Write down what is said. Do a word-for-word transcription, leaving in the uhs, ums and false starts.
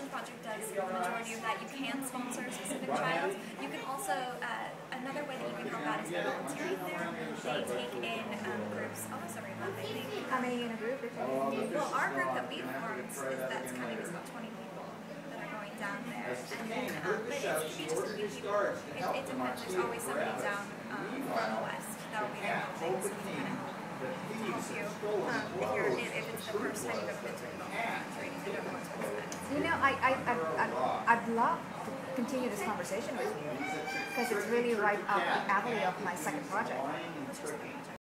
project does the majority of that. You can sponsor a specific child. You can also, uh, another way that you can help out is by volunteering there. They take in um, groups almost every month, I think. How many in a group? Well, our group that we formed is that's coming is about twenty people that are going down there. And then, um, but it could be just a few people. It, it depends. There's always somebody down um, from the west that will be there helping, so we can kind of help you um, if, you're, if, if it's the first time you've ever been to a training. I don't know what's going on. You know, I, I, I, I'd, I'd love to continue this conversation with you because it's really right up the alley of my second project. What's your second project?